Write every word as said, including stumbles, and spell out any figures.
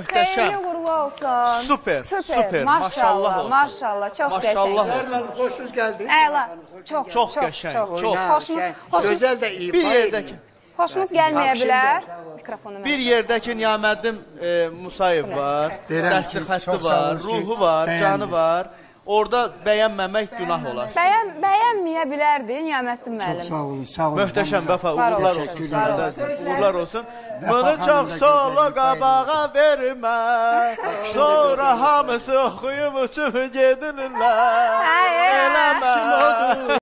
möhtəşəm. Xeyirli uğurlu olsun. Super, super. Maşallah, Maşallah olsun. maşallah. Çox Maşallah qəşəng. olsun. Xoşunuz gəldi. Əla. Çox, Çox qəşəng, çox. Xoşumuz, xoşumuz, Gözəl də iyi. Bir yerdəki xoşumuz gəlməyə bilər. Mikrofonu Bir mən. yerdəki Niyaməddin e, Musayev var, Deyirəm dəsti ki, xətti çox sağ var, olun ki, ruhu var, canı bəyəndiniz. var. Orada bəyənməmək günah olar. Bəyən, bəyənməyə bilərdi Niyaməddin Çox müəllim. sağ olun, sağ olun. Möhtəşəm vəfa, Var uğurlar olsun, olsun. var sizə olsun. də, Uğurlar olsun. Vəfa Bunu xanım çox da sola gözəl qabağa vermə. Sonra hamısı oxuyub uçub gedirlər. Ay, ay, ay. Eləmə.